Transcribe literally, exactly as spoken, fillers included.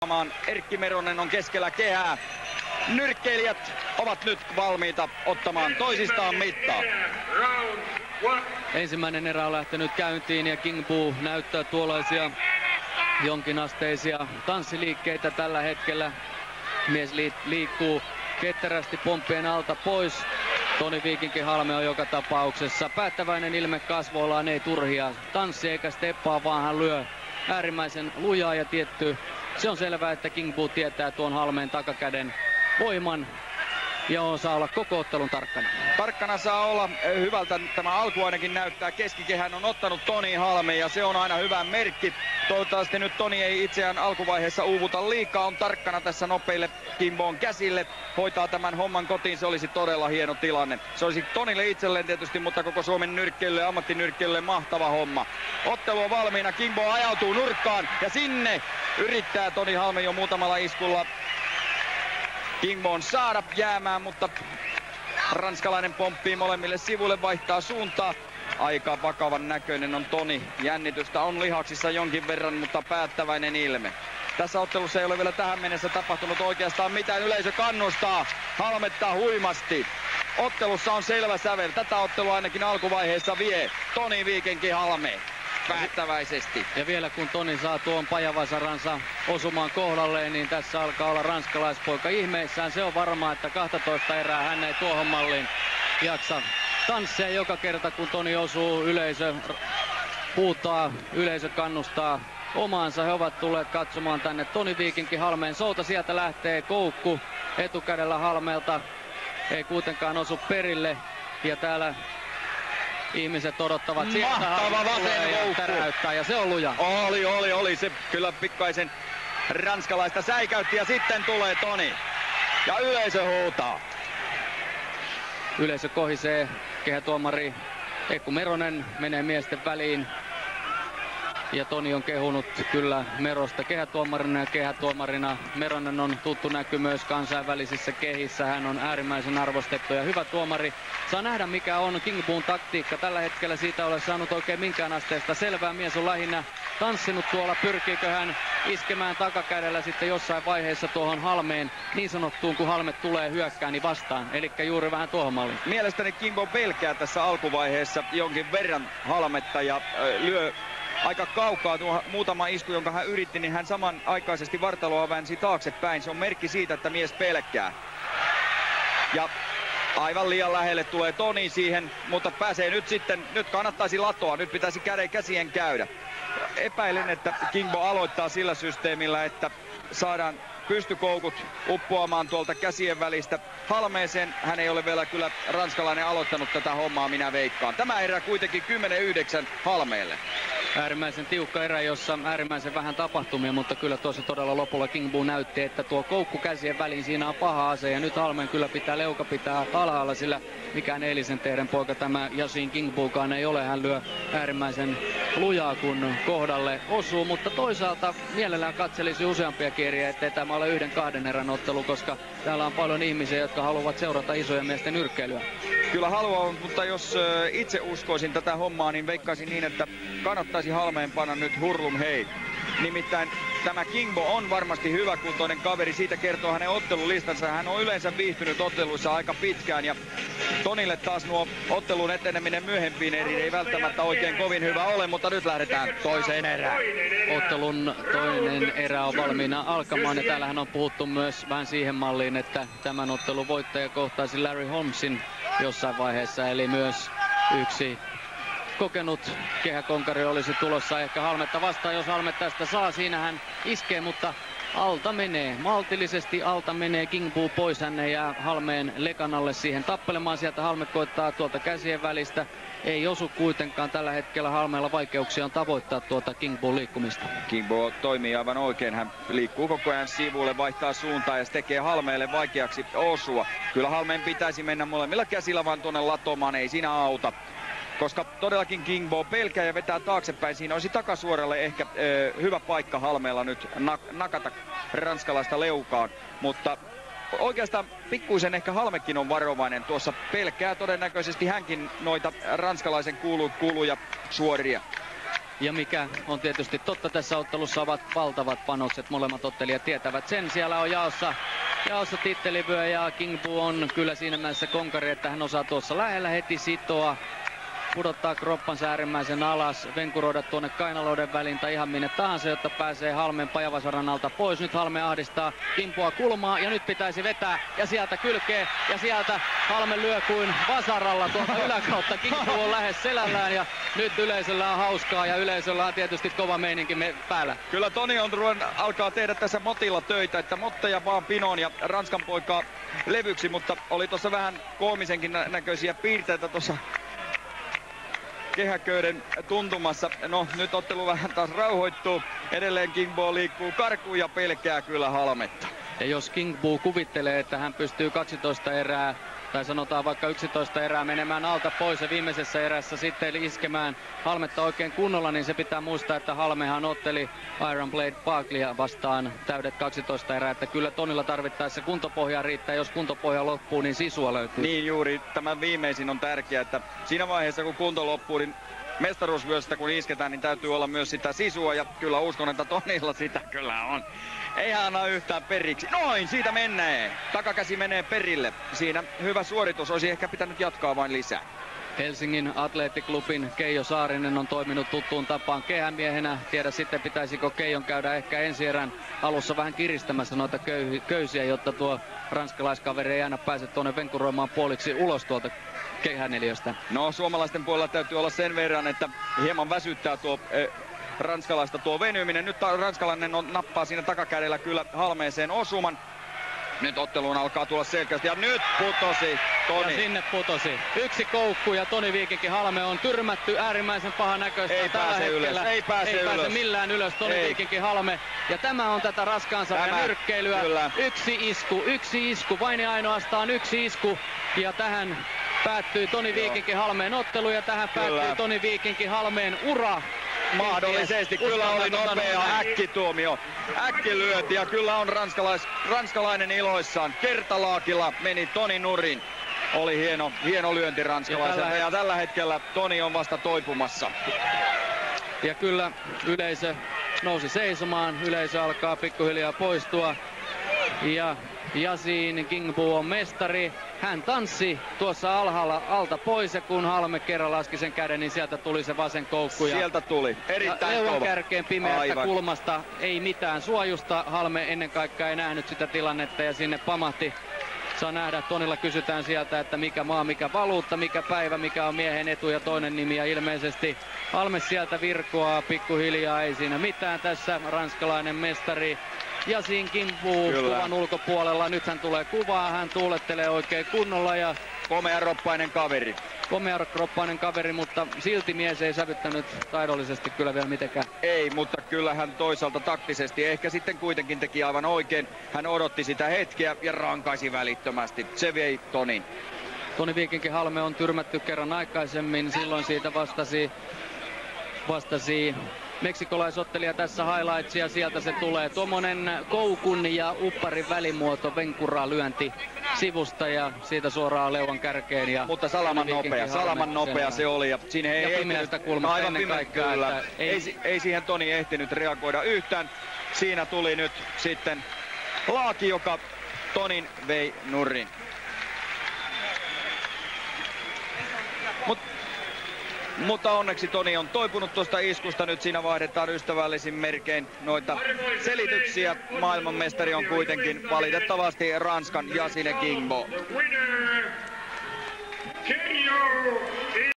ottamaan. Erkki Meronen on keskellä kehää. Nyrkkeilijät ovat nyt valmiita ottamaan toisistaan mittaa. Ensimmäinen erä on lähtenyt käyntiin ja Kingbu näyttää tuollaisia jonkinasteisia tanssiliikkeitä tällä hetkellä. Mies liikkuu ketterästi pomppien alta pois. Toni Viikinki-Halme on joka tapauksessa päättäväinen ilme kasvoillaan, ei turhia tanssia eikä steppaa, vaan hän lyö äärimmäisen lujaa ja tietty. Se on selvää, että Kingbu tietää tuon Halmeen takakäden voiman ja on saa olla koko ottelun tarkkana. Tarkkana saa olla. Hyvältä tämä alku ainakin näyttää. Keskikehän on ottanut Toni Halme ja se on aina hyvä merkki. Toivottavasti nyt Toni ei itseään alkuvaiheessa uuvuta liikaa. On tarkkana tässä nopeille Kimbon käsille. Hoitaa tämän homman kotiin. Se olisi todella hieno tilanne. Se olisi Tonille itselleen tietysti, mutta koko Suomen nyrkkeilylle, ammattinyrkkeilylle mahtava homma. Ottelu on valmiina. Kimbo ajautuu nurkkaan ja sinne yrittää Toni Halme jo muutamalla iskulla Kingbon saada jäämään, mutta ranskalainen pomppii molemmille sivuille, vaihtaa suuntaa. Aika vakavan näköinen on Toni. Jännitystä on lihaksissa jonkin verran, mutta päättäväinen ilme. Tässä ottelussa ei ole vielä tähän mennessä tapahtunut oikeastaan mitään. Yleisö kannustaa Halmetta huimasti. Ottelussa on selvä sävel. Tätä ottelua ainakin alkuvaiheessa vie Toni Viikinki-Halme päättäväisesti. Ja vielä kun Toni saa tuon pajavasaransa osumaan kohdalleen, niin tässä alkaa olla ranskalaispoika ihmeissään. Se on varmaa, että kaksitoista erää hän ei tuohon malliin jaksa tanssia joka kerta, kun Toni osuu. Yleisö huutaa, yleisö kannustaa omaansa. He ovat tulleet katsomaan tänne Toni Viikinki-Halmeen souta. Sieltä lähtee koukku etukädellä Halmeelta. Ei kuitenkaan osu perille. Ja täällä ihmiset odottavat sieltä. Mahtava vasen koukku. Ja se on luja. Oli, oli, oli. Se kyllä pikkaisen ranskalaista säikäytti ja sitten tulee Toni. Ja yleisö huutaa. Yleisö kohisee. Kehätuomari Ekku Meronen menee miesten väliin. Ja Toni on kehunut kyllä Merosta kehätuomarina ja kehätuomarina. Meronen on tuttu näky myös kansainvälisissä kehissä. Hän on äärimmäisen arvostettu ja hyvä tuomari. Saa nähdä mikä on Kingbun taktiikka. Tällä hetkellä siitä ole saanut oikein minkään asteesta selvää. Mies on lähinnä tanssinut tuolla. Pyrkiikö hän iskemään takakädellä sitten jossain vaiheessa tuohon Halmeen niin sanottuun kun Halme tulee hyökkään niin vastaan. Elikkä juuri vähän tuohon malliin. Mielestäni Kimbo pelkää tässä alkuvaiheessa jonkin verran Halmetta ja äh, lyö aika kaukaa tuo muutama isku, jonka hän yritti, niin hän samanaikaisesti vartaloa väänsi taaksepäin. Se on merkki siitä, että mies pelkää. Ja aivan liian lähelle tulee Toni siihen, mutta pääsee nyt sitten, nyt kannattaisi latoa, nyt pitäisi käden käsien käydä. Epäilen, että Kingbo aloittaa sillä systeemillä, että saadaan pystykoukut uppoamaan tuolta käsien välistä Halmeeseen. Hän ei ole vielä kyllä ranskalainen aloittanut tätä hommaa, minä veikkaan. Tämä erä kuitenkin kymmenen yhdeksän Halmeelle. Äärimmäisen tiukka erä, jossa äärimmäisen vähän tapahtumia, mutta kyllä tuossa todella lopulla Kingbu näytti, että tuo koukku käsien väliin siinä on paha ase. Ja nyt Halmeen kyllä pitää leuka pitää alhaalla, sillä mikään eilisen teidän poika tämä Yasin Kingbukaan ei ole. Hän lyö äärimmäisen lujaa, kun kohdalle osuu, mutta toisaalta mielellään katselisi useampia eriä, ettei tämä ole yhden kahden erän ottelu, koska täällä on paljon ihmisiä, jotka haluavat seurata isojen miesten nyrkkeilyä. Kyllä haluaa, mutta jos itse uskoisin tätä hommaa, niin veikkaisin niin, että kannattaisi Halmeen panna nyt hurlum hei. Nimittäin tämä Kingbo on varmasti hyväkuntoinen kaveri, siitä kertoo hänen ottelulistansa. Hän on yleensä viihtynyt otteluissa aika pitkään ja Tonille taas nuo ottelun eteneminen myöhempiin eriin ei välttämättä oikein kovin hyvä ole, mutta nyt lähdetään toiseen erään. Ottelun toinen erä on valmiina alkamaan ja täällähän on puhuttu myös vähän siihen malliin, että tämän ottelun voittaja kohtaisi Larry Holmesin jossain vaiheessa, eli myös yksi kokenut kehäkonkari olisi tulossa ehkä Halmetta vastaan, jos Halme tästä saa. Siinä hän iskee, mutta alta menee. Maltillisesti alta menee Kingbu pois. Hän ei jää Halmeen lekan alle siihen tappelemaan. Sieltä Halme koittaa tuolta käsien välistä. Ei osu kuitenkaan tällä hetkellä. Halmeella vaikeuksia on tavoittaa tuota Kingbun liikkumista. Kingbu toimii aivan oikein. Hän liikkuu koko ajan sivuille, vaihtaa suuntaa ja se tekee Halmeelle vaikeaksi osua. Kyllä Halmeen pitäisi mennä molemmilla käsillä vaan tuonne latomaan. Ei siinä auta. Koska todellakin Kingbo pelkää ja vetää taaksepäin. Siinä olisi takasuoralle ehkä ö, hyvä paikka Halmeella nyt nak- nakata ranskalaista leukaan. Mutta oikeastaan pikkuisen ehkä Halmekin on varovainen. Tuossa pelkää todennäköisesti hänkin noita ranskalaisen kuulu- kuuluja suoria. Ja mikä on tietysti totta tässä ottelussa, ovat valtavat panokset. Molemmat ottelijat tietävät sen. Siellä on jaossa, jaossa tittelivyö ja Kingbu on kyllä siinä mielessä konkari, että hän osaa tuossa lähellä heti sitoa. Pudottaa kroppansa äärimmäisen alas, venkuroida tuonne kainaloiden väliin tai ihan minne tahansa, jotta pääsee Halmeen pajavasaran alta pois. Nyt Halme ahdistaa Kimpua kulmaa ja nyt pitäisi vetää ja sieltä kylkee ja sieltä Halme lyö kuin vasaralla tuolta yläkautta. Kimpu on lähes selällään ja nyt yleisöllä on hauskaa ja yleisöllä on tietysti kova meininki päällä. Kyllä Toni on alkaa tehdä tässä motilla töitä, että motteja vaan pinoon ja Ranskan poikaa levyksi, mutta oli tuossa vähän koomisenkin näköisiä piirteitä tuossa kehäköyden tuntumassa. No nyt ottelu vähän taas rauhoittuu. Edelleen Kingbo liikkuu karkuun ja pelkää kyllä Halmetta. Ja jos Kingbu kuvittelee, että hän pystyy kaksitoista erää tai sanotaan vaikka yksitoista erää menemään alta pois ja viimeisessä erässä sitten iskemään Halmetta oikein kunnolla, niin se pitää muistaa, että Halmehan otteli Iron Blade Barkleya vastaan täydet kaksitoista erää, että kyllä Tonilla tarvittaessa kuntopohjaa riittää, jos kuntopohja loppuu, niin sisua löytyy. Niin juuri, tämä viimeisin on tärkeä, että siinä vaiheessa kun kunto loppuu, niin mestaruusvyöstä kun isketään, niin täytyy olla myös sitä sisua ja kyllä uskon, että Tonilla sitä kyllä on. Ei hän anna yhtään periksi. Noin, siitä menee. Takakäsi menee perille. Siinä hyvä suoritus, olisi ehkä pitänyt jatkaa vain lisää. Helsingin Atleettiklubin Keijo Saarinen on toiminut tuttuun tapaan kehämiehenä. Tiedä sitten pitäisikö Keijon käydä ehkä ensi erän alussa vähän kiristämässä noita köy- köysiä, jotta tuo ranskalaiskaveri ei aina pääse tuonne venkuroimaan puoliksi ulos tuolta kehäneliöstä. No suomalaisten puolella täytyy olla sen verran, että hieman väsyttää tuo eh, ranskalaista tuo venyminen. Nyt ranskalainen on, nappaa siinä takakädellä kyllä Halmeeseen osuman. Nyt otteluun alkaa tulla selkeästi ja nyt putosi Toni. Ja sinne putosi. Yksi koukku ja Toni Viikinki Halme on tyrmätty äärimmäisen pahan näköistä. Ei tällä pääse hetkellä. ylös. Ei pääse, ei ylös. pääse millään ylös Toni ei. Viikinki Halme. Ja tämä on tätä raskaan sarjan nyrkkeilyä. Kyllä. Yksi isku, yksi isku, vain ja ainoastaan yksi isku. Ja tähän päättyy Toni Viikinki Halmeen ottelu ja tähän Kyllä. päättyy Toni Viikinki Halmeen ura. Mahdollisesti kyllä oli nopea äkkituomio. Äkkilyöti ja kyllä on ranskalais, ranskalainen iloissaan. Kertalaakilla meni Toni nurin. Oli hieno, hieno lyönti ranskalaiselta ja, ja tällä hetkellä Toni on vasta toipumassa. Ja kyllä yleisö nousi seisomaan. Yleisö alkaa pikkuhiljaa poistua. Ja Yasin Kingbu on mestari. Hän tanssi tuossa alhaalla alta pois ja kun Halme kerran laski sen käden, niin sieltä tuli se vasen koukku. Ja sieltä tuli. Erittäin leuan kova. kärkeen pimeästä Aivan. kulmasta ei mitään suojusta. Halme ennen kaikkea ei nähnyt sitä tilannetta ja sinne pamahti. Saa nähdä, Tonilla kysytään sieltä, että mikä maa, mikä valuutta, mikä päivä, mikä on miehen etu ja toinen nimi. Ja ilmeisesti Halme sieltä virkoaa pikkuhiljaa, ei siinä mitään tässä. Ranskalainen mestari Yasin Kingbu kuvan ulkopuolella. Nyt hän tulee kuvaa, hän tuulettelee oikein kunnolla ja komearoppainen kaveri. Komearoppainen kaveri, mutta silti mies ei sävyttänyt taidollisesti kyllä vielä mitenkään. Ei, mutta kyllä hän toisaalta taktisesti ehkä sitten kuitenkin teki aivan oikein. Hän odotti sitä hetkeä ja rankaisi välittömästi. Se vei Tonin. Toni Viikinki Halme on tyrmätty kerran aikaisemmin. Silloin siitä vastasi, vastasi meksikolaisottelija tässä highlightsia. Sieltä se tulee. Tuommoinen koukun ja upparin välimuoto, venkura lyönti sivusta ja siitä suoraan leuan kärkeen. Ja mutta salaman nopea, salaman nopea se oli. Ja, siinä ei ja pimeästä kulmasta aivan ennen kaikkea. Kyllä. Ei, ei, ei siihen Toni ehtinyt reagoida yhtään. Siinä tuli nyt sitten laaki, joka Tonin vei nurin. Mut, mutta onneksi Toni on toipunut tuosta iskusta. Nyt siinä vaihdetaan ystävällisin merkein noita selityksiä. Maailmanmestari on kuitenkin valitettavasti Ranskan Yasin Kingbu.